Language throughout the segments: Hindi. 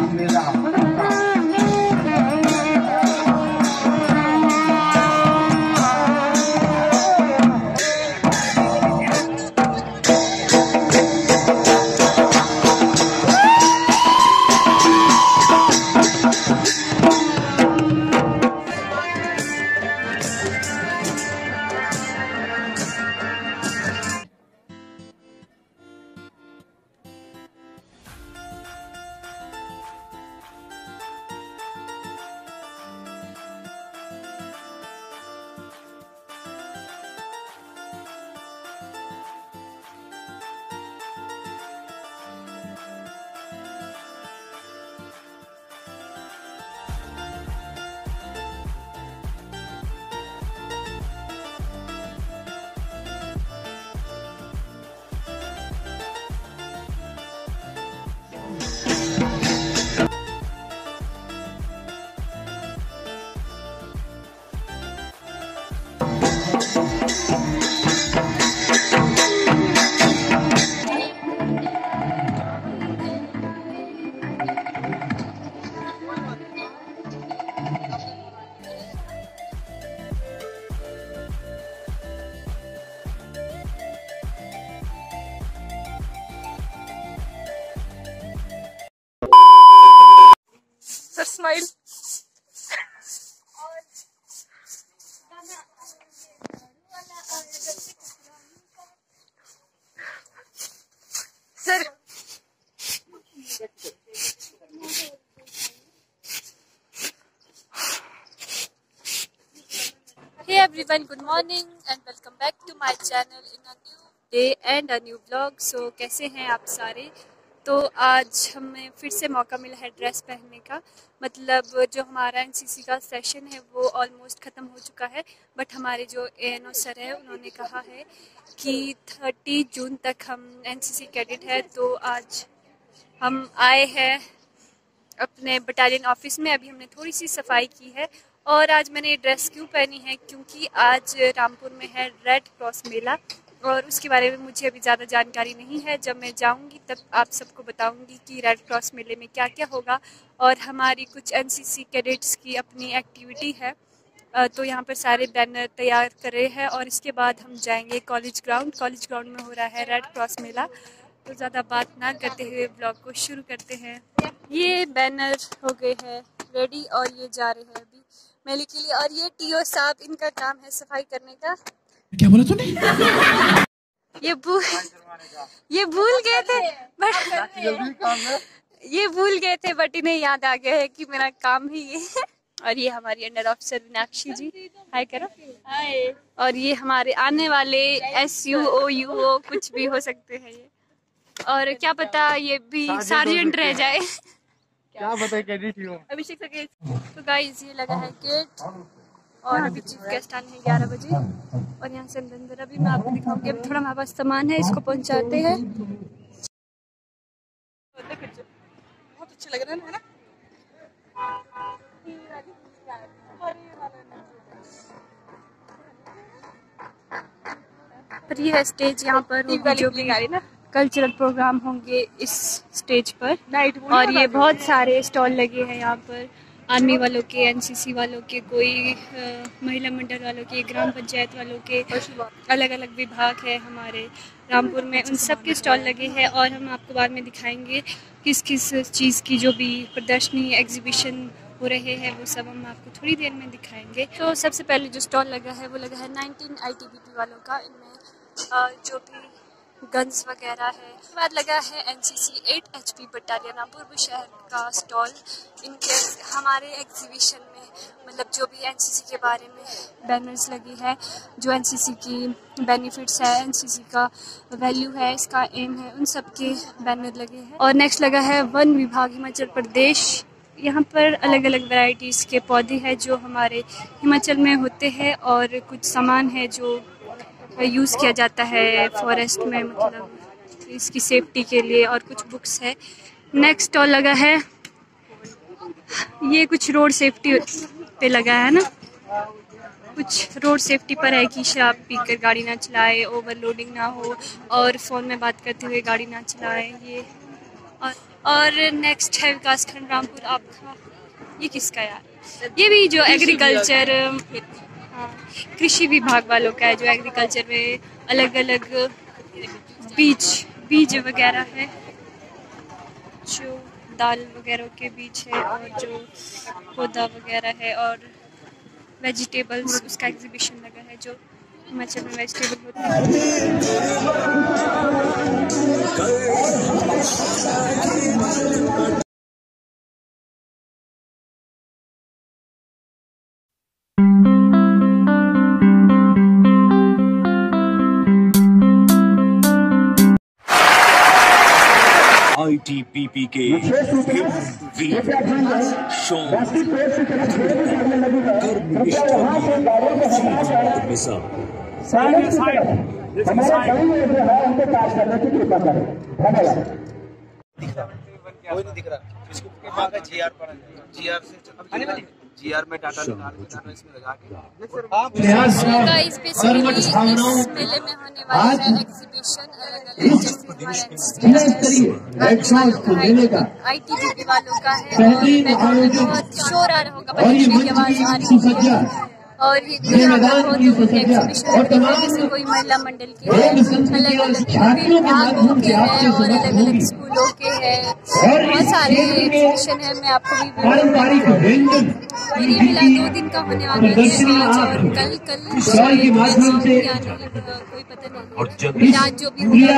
Smile. Sir hey everyone, good morning and welcome back to my channel in a new day and a new blog. So कैसे हैं आप सारे? तो आज हमें फिर से मौका मिला है ड्रेस पहनने का। मतलब जो हमारा एनसीसी का सेशन है वो ऑलमोस्ट ख़त्म हो चुका है, बट हमारे जो एएनओ सर है उन्होंने कहा है कि 30 जून तक हम एनसीसी कैडेट है। तो आज हम आए हैं अपने बटालियन ऑफिस में। अभी हमने थोड़ी सी सफाई की है। और आज मैंने ये ड्रेस क्यों पहनी है, क्योंकि आज रामपुर में है रेड क्रॉस मेला और उसके बारे में मुझे अभी ज़्यादा जानकारी नहीं है। जब मैं जाऊंगी तब आप सबको बताऊंगी कि रेड क्रॉस मेले में क्या क्या होगा। और हमारी कुछ एनसीसी कैडेट्स की अपनी एक्टिविटी है, तो यहाँ पर सारे बैनर तैयार कर रहे हैं और इसके बाद हम जाएंगे कॉलेज ग्राउंड में हो रहा है रेड क्रॉस मेला। तो ज़्यादा बात ना करते हुए ब्लॉग को शुरू करते हैं। ये बैनर हो गए हैं रेडी और ये जा रहे हैं अभी मेले के लिए। और ये टीओ साहब, इनका काम है सफाई करने का। क्या बोला तूने? ये भूल गए थे बट इन्हें याद आ गया है कि मेरा काम ही ये है। और ये हमारी under officer Meenakshi ji, hi करो। हाय। और ये हमारे आने वाले SUOUO कुछ भी हो सकते हैं ये, और क्या पता ये भी सार्जेंट रह जाए। क्या बताए कैडेट ही हो। अभिषेक सर। तो गाइस ये लगा है गेट और अभी चीफ गेस्ट आने हैं 11 बजे और यहाँ से अंदर अभी मैं आपको दिखाऊंगी। अभी थोड़ा हमारे पास सामान है, इसको पहुँचाते हैं। बहुत अच्छे लग रहे हैं ना। पर ये है स्टेज, यहाँ पर जो भी कल्चरल प्रोग्राम होंगे इस स्टेज पर। और ये बहुत सारे स्टॉल लगे हैं यहाँ पर, आर्मी वालों के, एनसीसी वालों के, कोई महिला मंडल वालों के, ग्राम पंचायत वालों के, अलग अलग विभाग है हमारे रामपुर में, उन सब के स्टॉल लगे हैं। और हम आपको बाद में दिखाएंगे किस किस चीज़ की जो भी प्रदर्शनी एग्जीबिशन हो रहे हैं वो सब हम आपको थोड़ी देर में दिखाएंगे। तो सबसे पहले जो स्टॉल लगा है वो लगा है 19 ITBP वालों का। इनमें जो भी गन्स वगैरह है। उसके बाद लगा है NCC 8 HP बटालियन रामपुर शहर का स्टॉल। इनके हमारे एग्जीबिशन में मतलब जो भी NCC के बारे में बैनर्स लगी है, जो NCC की बेनिफिट्स है, NCC का वैल्यू है, इसका एम है, उन सब के बैनर लगे हैं। और नेक्स्ट लगा है वन विभाग हिमाचल प्रदेश। यहाँ पर अलग अलग वैरायटीज़ के पौधे हैं जो हमारे हिमाचल में होते हैं और कुछ सामान है जो यूज़ किया जाता है फॉरेस्ट में, मतलब इसकी सेफ्टी के लिए, और कुछ बुक्स है। नेक्स्ट स्टॉल लगा है, ये कुछ रोड सेफ्टी पे लगा है ना, कुछ रोड सेफ्टी पर है कि शराब पीकर गाड़ी ना चलाए, ओवरलोडिंग ना हो और फ़ोन में बात करते हुए गाड़ी ना चलाए। ये और और नेक्स्ट है विकासखंड रामपुर आपका। ये किसका यार? ये भी जो एग्रीकल्चर, हाँ, कृषि विभाग वालों का है, जो एग्रीकल्चर में अलग अलग बीज वगैरह है, जो दाल वगैरह के बीज है और जो पौधा वगैरह है और वेजिटेबल्स, उसका एग्जीबिशन लगा है जो हिमाचल में वेजिटेबल होती है। ITBP के कोई नहीं दिख रहा। GR पड़ा है, GR से GR में डाटा निकाल के डाटा इसमें लगा के इस मेले में होने वाला है एग्जीबिशन ITBP वालों का है। बहुत शोर आ रहा होगा, बच्चों की आवाज आ रही है। और ये एग्जीबिशन जैसे कोई महिला मंडल के है, अलग अलग विभागों के हैं और अलग अलग स्कूलों के हैं। बहुत सारे एग्जीबिशन है। मैं आपको भी ये मेला 2 दिन का होने वाला है, आज और कल कोई पता नहीं। आज जो भी होगा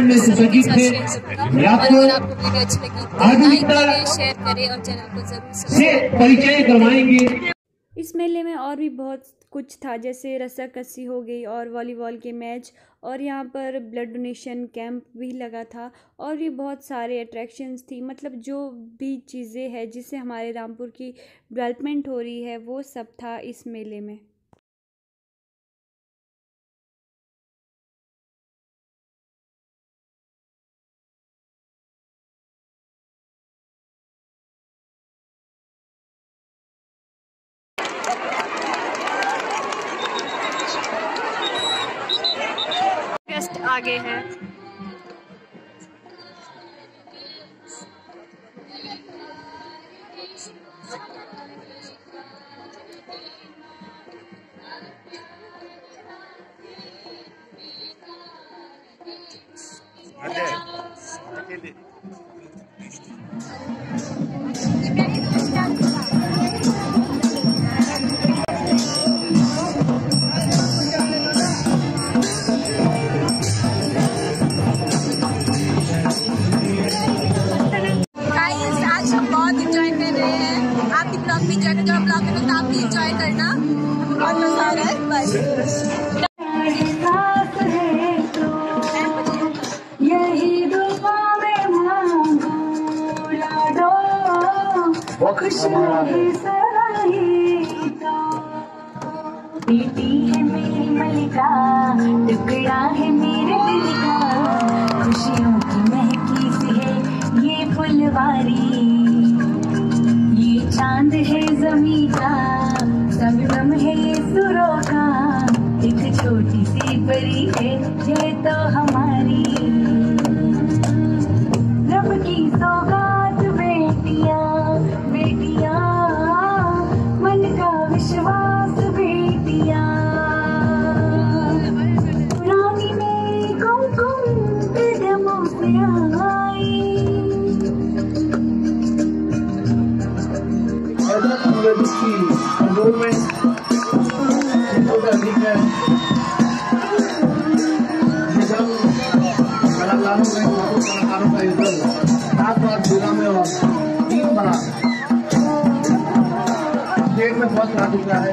और अगर आपको वीडियो अच्छी लगी तो लाइक करें, शेयर करें और चैनल को जरूर सब्सक्राइब। इस मेले में और भी बहुत कुछ था, जैसे रस्साकसी हो गई और वॉलीबॉल के मैच, और यहाँ पर ब्लड डोनेशन कैंप भी लगा था और भी बहुत सारे अट्रैक्शंस थी। मतलब जो भी चीज़ें हैं जिससे हमारे रामपुर की डेवलपमेंट हो रही है वो सब था इस मेले में। आगे है एंजॉय करना, बहुत मजा आ रहा है। बस यही दुआ में खुश बेटी है मेरी मलिका, टुकड़ा है मेरे दिल का, खुशियों की महकी सी है ये फुलवारी, ये चांद है ज़मीं का, सबनम है ये सुरों का, एक छोटी सी परी है ये तो हमारी, रब की सौगात बेटियां बेटियां, मन का विश्वास बेटियां, रानी में कुमकुम कदमों से आई। कलाकारों का युद्ध 7 बार जिला में और 3 बार स्टेट में फर्स्ट आ चुका है।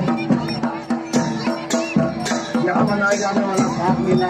यहाँ मनाए जाने वाला भाग मेला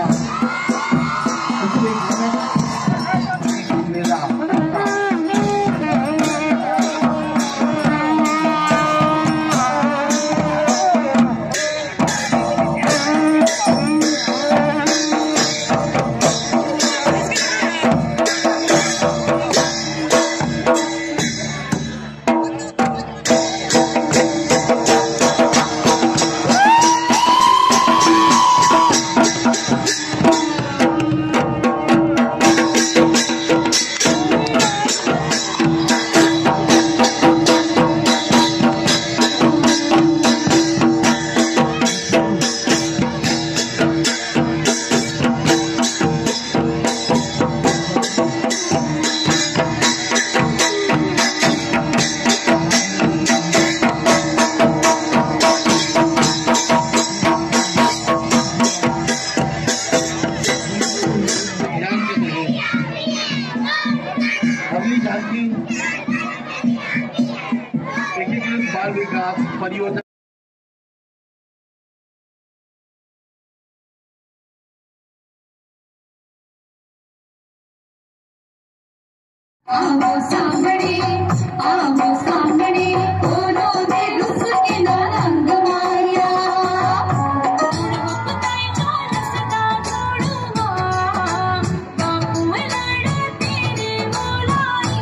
विकास परियोजना आओ सामने कोनो दे रुस के नंद माया पताई चोर सदा छोड़ूंगा बापू लड़े तेरे बुलाई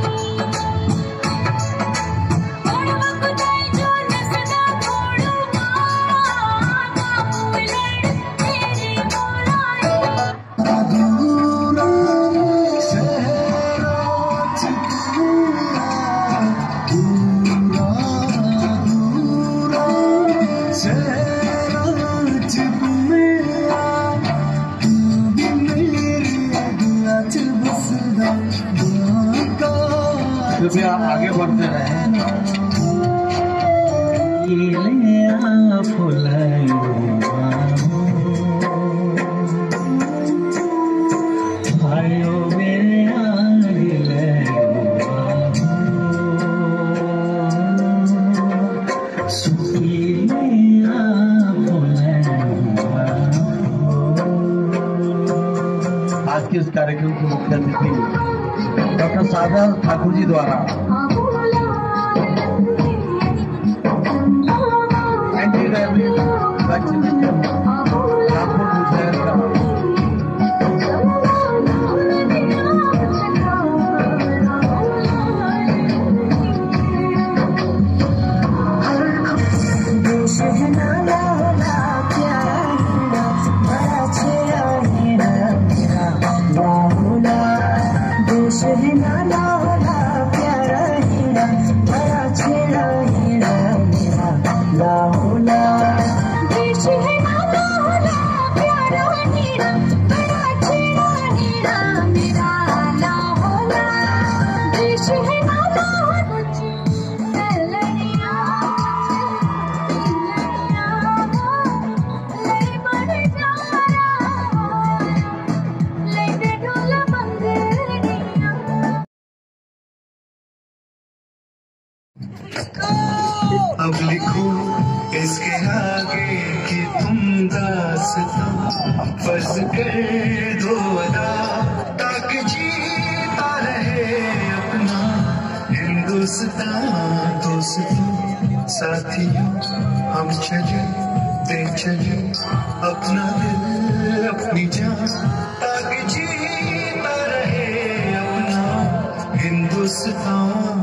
पताई चोर सदा छोड़ूंगा बापू लड़े तेरे बुलाई कृपया आगे बढ़ते रहे। आज के इस कार्यक्रम के मुख्य अतिथि डॉक्टर सागर ठाकुर जी द्वारा anti rabies vaccination Rampur Mujair का अब लिखो इसके आगे कि तुम दास्तां फर्ज कर दो अदा ताकि जीता रहे अपना हिंदुस्तान। दोस्तों साथियों हम चले दे चले अपना दिल अपनी जान ताकि जीता रहे अपना हिंदुस्तान।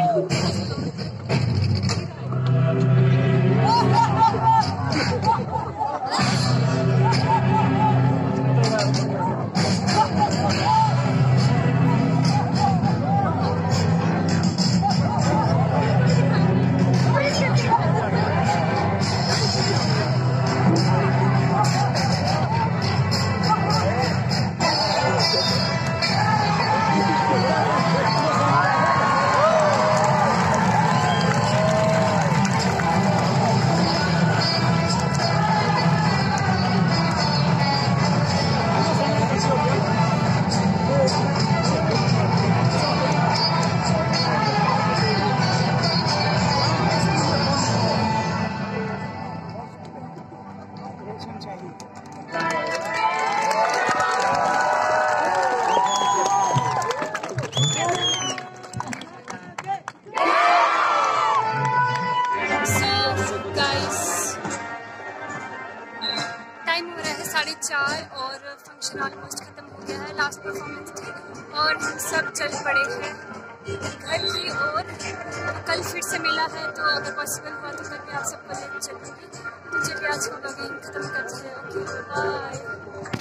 टाइम हो रहा है 4:30 और फंक्शन ऑलमोस्ट ख़त्म हो गया है। लास्ट परफॉर्मेंस थी और हम सब चल पड़े हैं घर की ओर। कल फिर से मेला है तो अगर पॉसिबल हुआ तो कल भी आप सबको लेकर चलूँगी। तो चलिए आज का व्लॉगिंग ख़त्म करते हैं। Okay bye.